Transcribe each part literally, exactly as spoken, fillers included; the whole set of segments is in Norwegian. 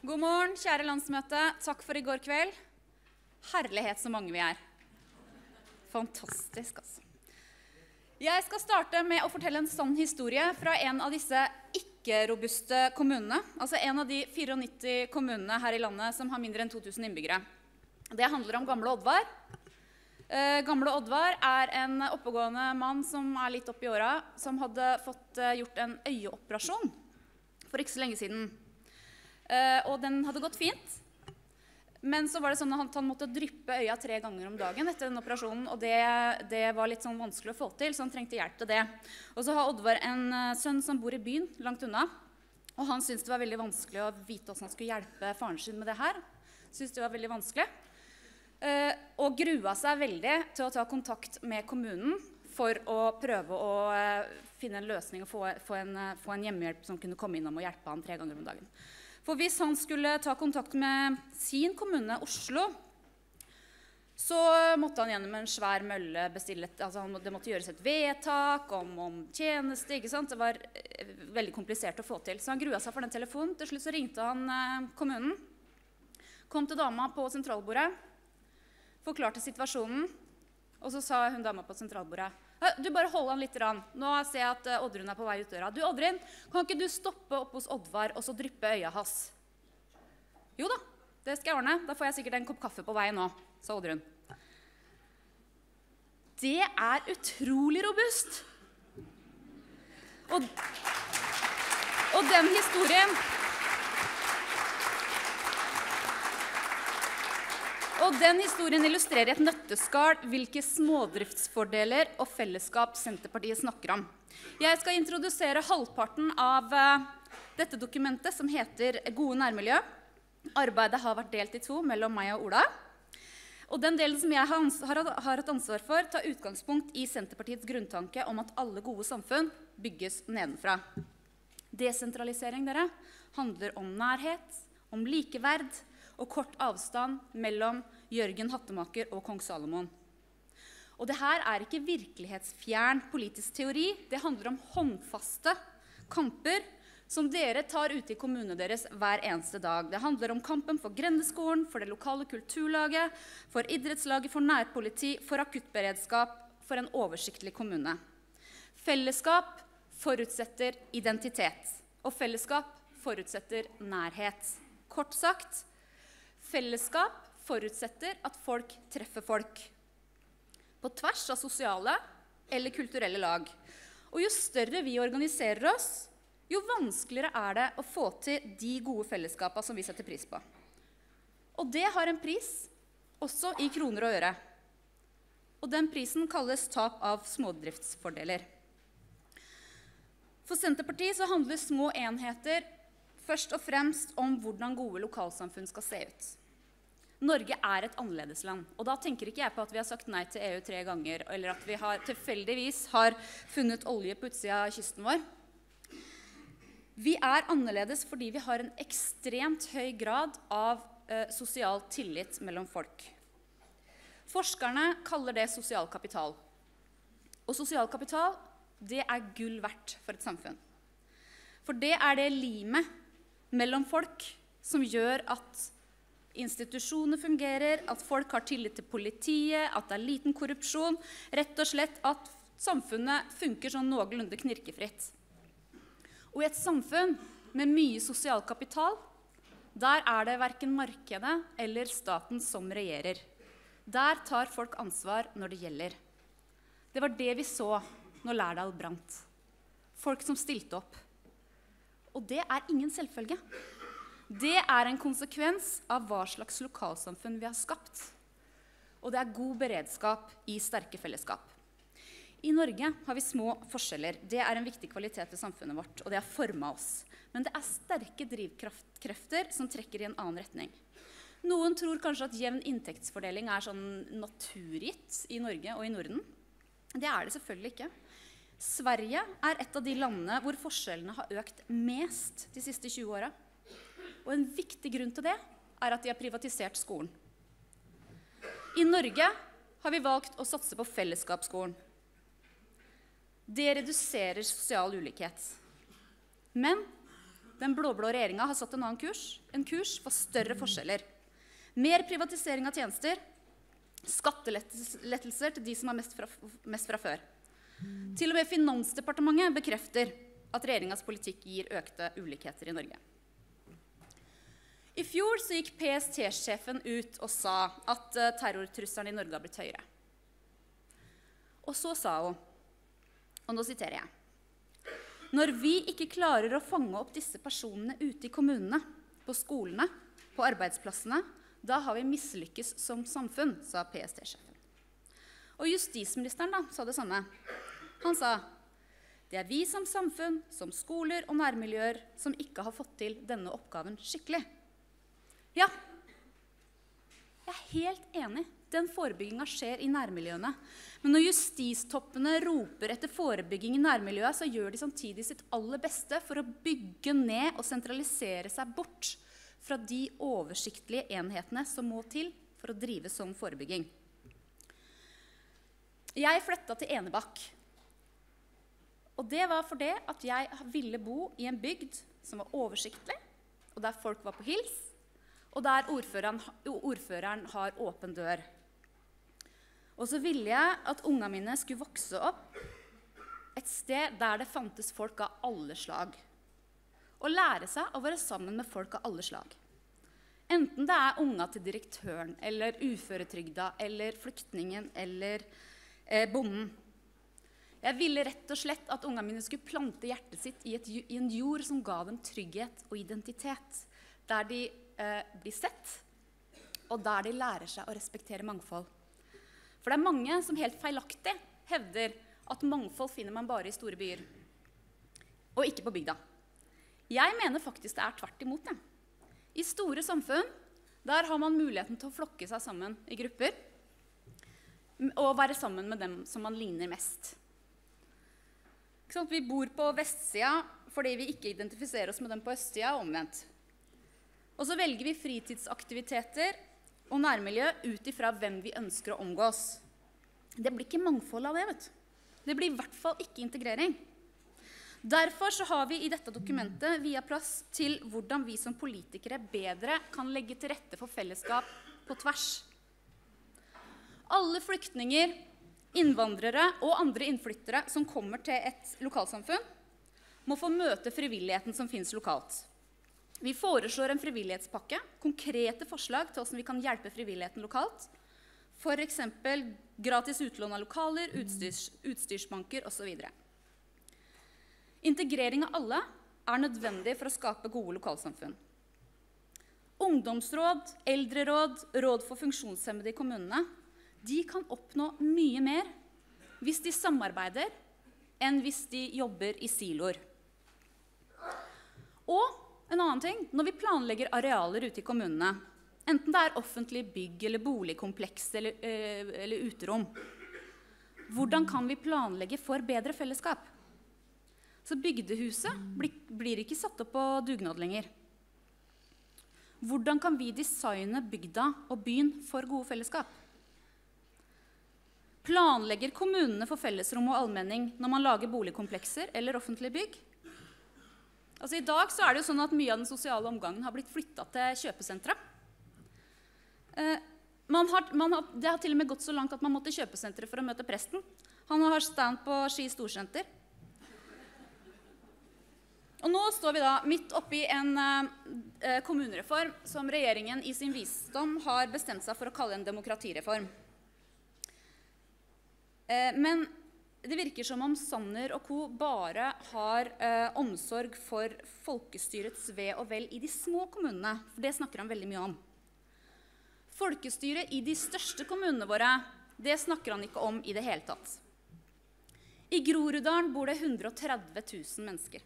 God morgen, kjære landsmøte. Takk for i går kveld. Herlighet så mange vi er. Fantastisk, altså. Jeg skal starte med å fortelle en sann historie fra en av disse ikke-robuste kommunene. Altså en av de nittifire kommunene her i landet som har mindre enn to tusen innbyggere. Det handler om Gamle Oddvar. Eh, Gamle Oddvar er en oppegående mann som er litt opp i åra, som hadde fått eh, gjort en øyeoperasjon for ikke så lenge siden. Uh, og den hadde gått fint, men så var det sånn at han måtte dryppe øya tre ganger om dagen etter den operasjonen, og det, det var litt sånn vanskelig å få til, så han trengte hjelp til det. Og så har Oddvar en uh, sønn som bor i byen, langt unna, og han syntes det var veldig vanskelig å vite hvordan han skulle hjelpe faren sin med det her. Syntes det var veldig vanskelig. Uh, og grua seg veldig til å ta kontakt med kommunen for å prøve å uh, finne en løsning og få, få, en, uh, få en hjemmehjelp som kunne komme innom og hjelpe han tre ganger om dagen. For hvis han skulle ta kontakt med sin kommune, Oslo, så måtte han gjennom en svær mølle bestille et, altså det måtte gjøres et vedtak om, om tjeneste, ikke sant? Det var eh, veldig komplisert å få til. Så han grua seg for den telefonen. Til slutt så ringte han eh, kommunen, kom til dama på sentralbordet, forklarte situasjonen, og så sa hun dama på sentralbordet: du, bare hold han litt rann. Nå ser jeg at Oddrun er på vei ut døra. Du, Oddrun, kan ikke du stoppe opp hos Oddvar og så dryppe øya hans? Jo da, det skal jeg ordne. Da får jeg sikkert en kopp kaffe på vei nå, sa Oddrun. Det er utrolig robust. Og, og den historien... Og den historien illustrerer i et nøtteskall hvilke smådriftsfordeler og fellesskap Senterpartiet snakker om. Jeg skal introdusere halvparten av uh, dette dokumentet som heter Gode nærmiljø. Arbeidet har vært delt i to mellom meg og Ola. Og den delen som jeg har, har, har et ansvar for, tar utgangspunkt i Senterpartiets grunntanke om at alle gode samfunn bygges nedenfra. Desentralisering, dere, handler om nærhet, om likeverd, og kort avstand mellom Jørgen Hattemaker og kong Salomon. Og det her er ikke virkelighetsfjern politisk teori, det handler om håndfaste kamper som dere tar ute i kommunene deres hver eneste dag. Det handler om kampen for grendeskolen, for det lokale kulturlaget, for idrettslaget, for nærpoliti, for akuttberedskap, for en oversiktlig kommune. Fellesskap forutsetter identitet, og fellesskap forutsetter nærhet. Kort sagt, fellesskap forutsetter at folk treffer folk på tvers av sosiale eller kulturelle lag. Og jo større vi organiserer oss, jo vanskeligere er det å få til de gode fellesskapene som vi setter pris på. Og det har en pris, også i kroner og øre. Og den prisen kalles tap av smådriftsfordeler. For Senterpartiet så handler små enheter først og fremst om hvordan gode lokalsamfunn skal se ut. Norge er et annerledesland, og da tenker ikke jeg på at vi har sagt nei til E U tre ganger, eller at vi har, tilfeldigvis har funnet olje på utsida av kysten vår. Vi er annerledes fordi vi har en ekstremt høy grad av eh, sosial tillit mellom folk. Forskerne kaller det sosial kapital. Og sosial kapital, det er gull verdt for et samfunn. For det er det limet mellom folk som gjør at institusjoner fungerer, at folk har tillit til politiet, at det er liten korrupsjon, rett og slett at samfunnet funker sånn noenlunde knirkefritt. Og i et samfunn med mye sosial kapital, der er det hverken markedet eller staten som regjerer. Der tar folk ansvar når det gjelder. Det var det vi så når Lærdal brant. Folk som stilte opp. Og det er ingen selvfølge. Det er en konsekvens av hva slags lokalsamfunn vi har skapt. Og det er god beredskap i sterke fellesskap. I Norge har vi små forskjeller. Det er en viktig kvalitet ved samfunnet vårt, og det har formet oss. Men det er sterke drivkrefter som trekker i en annen retning. Noen tror kanskje at jevn inntektsfordeling er sånn naturgitt i Norge og i Norden. Det er det selvfølgelig ikke. Sverige er et av de landene hvor forskjellene har økt mest de siste tjue årene. Og en viktig grunn til det er at de har privatisert skolen. I Norge har vi valgt å satse på fellesskapsskolen. Det reduserer sosial ulikhet. Men Den blå-blå regjeringen har satt en annen kurs, en kurs for større forskjeller. Mer privatisering av tjenester, skattelettelser til de som har mest fra, mest fra før. Til og med Finansdepartementet bekrefter at regjeringens politikk gir økte ulikheter i Norge. I fjor så gikk P S T-sjefen ut og sa at uh, terrortrusselen i Norge har blitt høyere. Og så sa hun, og nå siterer jeg, «Når vi ikke klarer å fange opp disse personene ute i kommunene, på skolene, på arbeidsplassene, da har vi mislykkes som samfunn», sa P S T-sjefen. Og justisministeren da, sa det samme. Han sa, «Det er vi som samfunn, som skoler og nærmiljøer, som ikke har fått til denne oppgaven skikkelig.» Ja, jeg er helt enig. Den forebyggingen skjer i nærmiljøene. Men når justistoppene roper etter forebygging i nærmiljøet, så gjør de samtidig sitt aller beste for å bygge ned og sentralisere seg bort fra de oversiktlige enhetene som må til for å drive som forebygging. Jeg flyttet til Enebakk. Og det var fordi at jeg ville bo i en bygd som var oversiktlig, og der folk var på hils, og der ordføreren, ordføreren har åpen dør. Og så ville jeg at ungene mine skulle vokse opp et sted der det fantes folk av alle slag. Og lære seg å være sammen med folk av alle slag. Enten det er unger til direktøren, eller uføretrygda, eller flyktningen, eller eh, bonden. Jeg ville rett og slett at ungene mine skulle plante hjertet sitt i, et, i en jord som ga dem trygghet og identitet. Der de eh, blir sett, og der de lærer seg å respektere mangfold. For det er mange som helt feilaktig hevder at mangfold finner man bare i store byer, og ikke på bygda. Jeg mener faktisk det er tvert imot det. I store samfunn, der har man muligheten til å flokke seg sammen i grupper, og være sammen med dem som man ligner mest. Vi bor på vestsida fordi vi ikke identifiserer oss med dem på østsida og omvendt. Og så velger vi fritidsaktiviteter og nærmiljø ut ifra hvem vi ønsker å omgås. Det blir ikke mangfold av det, vet du. Det blir i hvert fall ikke integrering. Derfor så har vi i dette dokumentet via plass til hvordan vi som politikere bedre kan legge til rette for fellesskap på tvers. Alle flyktninger, innvandrere og andre innflyttere som kommer til et lokalsamfunn, må få møte frivilligheten som finnes lokalt. Vi foreslår en frivillighetspakke, konkrete forslag til hvordan vi kan hjelpe frivilligheten lokalt, for eksempel gratis utlån av lokaler, utstyrs, utstyrsbanker og så videre. Integrering av alle er nødvendig for å skape gode lokalsamfunn. Ungdomsråd, eldreråd, råd for funksjonshemmede i kommunene, de kan oppnå mye mer hvis de samarbeider enn hvis de jobber i siloer. Og en annen ting, når vi planlegger arealer ute i kommunene, enten det er offentlig bygg eller boligkompleks eller, øh, eller uterom, hvordan kan vi planlegge for bedre fellesskap? Så bygdehuset blir, blir ikke satt opp på dugnad lenger. Hvordan kan vi designe bygda og byen for gode fellesskap? Planlegger kommunene for fellesrom og allmenning når man lager boligkomplekser eller offentlige bygg? Altså, I dag så er det jo sånn at mye av den sosiale omgangen har blitt flyttet til kjøpesentre. Eh, man har, man har, det har til og med gått så langt at man måtte i kjøpesentret for å møte presten. Han har stand på Ski Storsenter. Og nå står vi da midt oppi en eh, kommunereform som regjeringen i sin visdom har bestemt seg for å kalle en demokratireform. Eh, men det virker som om Sanner og co. bare har eh, omsorg for folkestyrets ve og vel i de små kommunene, for det snakker han veldig mye om. Folkestyret i de største kommunene våre, det snakker han ikke om i det hele tatt. I Groruddalen bor det hundre og tretti tusen mennesker.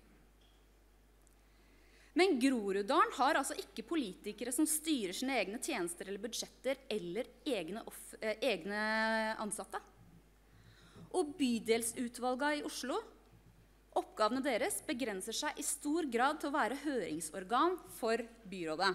Men Groruddalen har altså ikke politikere som styrer sine egne tjenester eller budsjetter eller egne, off, eh, egne ansatte. Og bydelsutvalget i Oslo, oppgavene deres begrenser seg i stor grad til å være høringsorgan for byrådet.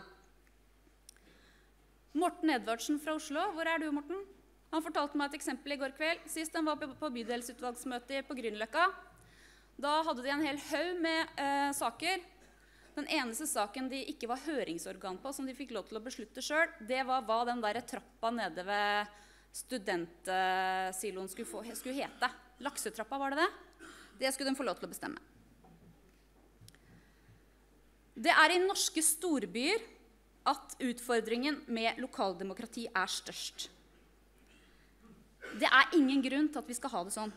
Morten Edvardsen fra Oslo, hvor er du, Morten? Han fortalte meg et eksempel i går kveld. Sist han var på bydelsutvalgsmøte på Grünerløkka, da hadde de en hel haug med eh, saker Den eneste saken de ikke var høringsorgan på, som de fikk lov til å beslutte selv, det var hva den der trappa nede ved studentsiloen skulle, få, skulle hete. Laksetrappa, var det det? Det skulle de få lov til å bestemme. Det er i norske storbyer at utfordringen med lokaldemokrati er størst. Det er ingen grunn til at vi skal ha det sånn.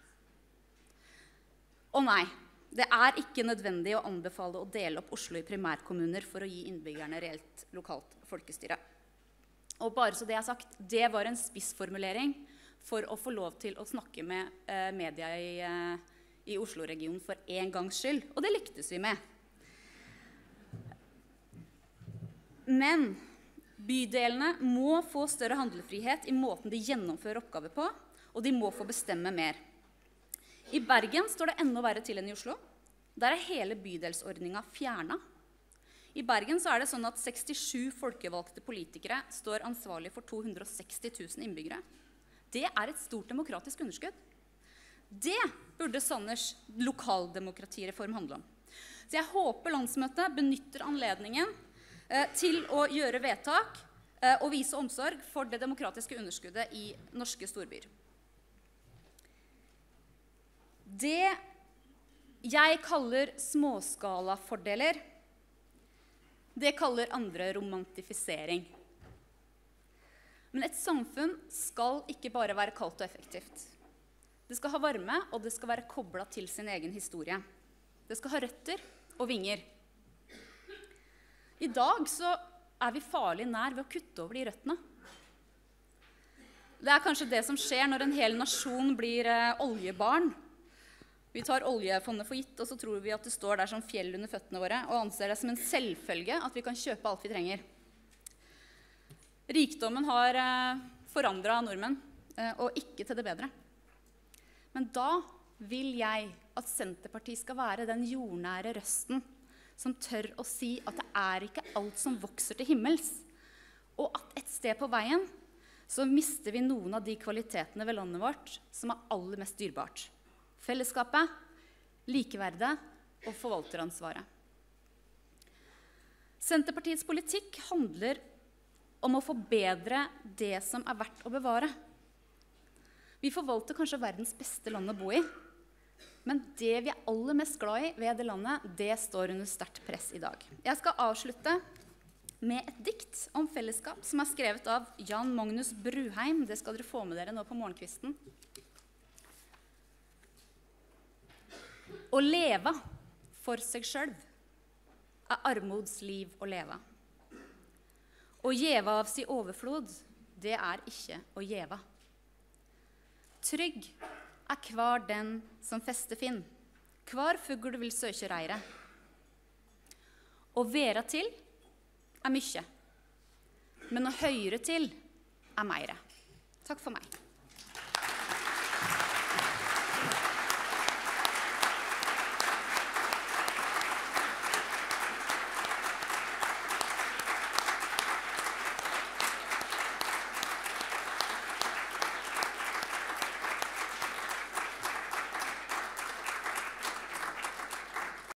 Og nei, det er ikke nødvendig å anbefale å dele opp Oslo i primærkommuner for å gi innbyggerne reelt lokalt folkestyre. Og bare så det er sagt, det var en spissformulering for å få lov til å snakke med eh, media i, eh, i Oslo-regionen for en gangs skyld. Og det lyktes vi med. Men bydelene må få større handlefrihet i måten de gjennomfører oppgaver på, og de må få bestemme mer. I Bergen står det enda verre til enn i Oslo. Der er hele bydelsordningen fjernet. I Bergen så er det sånn at sekstisju folkevalgte politikere står ansvarlig for to hundre og seksti tusen innbyggere. Det er et stort demokratisk underskudd. Det burde Sanners lokaldemokratireform handle om. Så jeg håper landsmøtet benytter anledningen eh, til å gjøre vedtak eh, og vise omsorg for det demokratiske underskuddet i norske storbyer. Det jeg kaller småskalafordeler, det kaller andre romantifisering. Men et samfunn skal ikke bare være kaldt og effektivt. Det skal ha varme, og det skal være koblet til sin egen historie. Det skal ha røtter og vinger. I dag så er vi farlig nær ved å kutte over de røttene. Det er kanskje det som skjer når en hel nasjon blir eh, oljebarn. Vi tar oljefondet for gitt, og så tror vi at det står der som fjell under føttene våre, og anser det som en selvfølge at vi kan kjøpe alt vi trenger. Rikdommen har eh, forandret nordmenn, eh, og ikke til det bedre. Men da vil jeg at Senterpartiet skal være den jordnære røsten som tør å si at det er ikke alt som vokser til himmels, og at et sted på veien så mister vi noen av de kvalitetene ved landet vårt som er aller mest dyrbart. Fellesskapet, likeverdet og forvalteransvaret. Senterpartiets politikk handler om å forbedre det som er verdt å bevare. Vi forvalter kanskje verdens beste land å bo i, men det vi er aller mest glad i ved det landet, det står under sterkt press i dag. Jeg skal avslutte med et dikt om fellesskap som er skrevet av Jan Magnus Bruheim. Det skal dere få med dere nå på morgenkvisten. Å leve for seg selv er armods liv å leve. Å gjeve av si overflod, det er ikke å gjeve. Trygg er hver den som feste finn, hver fugl vil søke reire. Å være til er mykje, men å høre til er meire. Takk for meg.